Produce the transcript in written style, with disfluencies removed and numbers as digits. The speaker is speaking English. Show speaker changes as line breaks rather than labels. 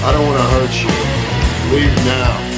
I don't want to hurt you. Leave now.